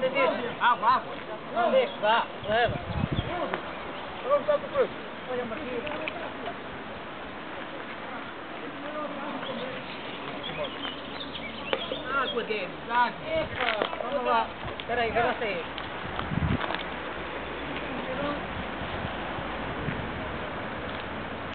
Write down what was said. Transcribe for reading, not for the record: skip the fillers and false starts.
Ah, vá. Vá, leva. Vamos dar do preço. Olha, Marquinhos. Água dentro, água. Epa, vamos lá. Espera aí, vai lá sair.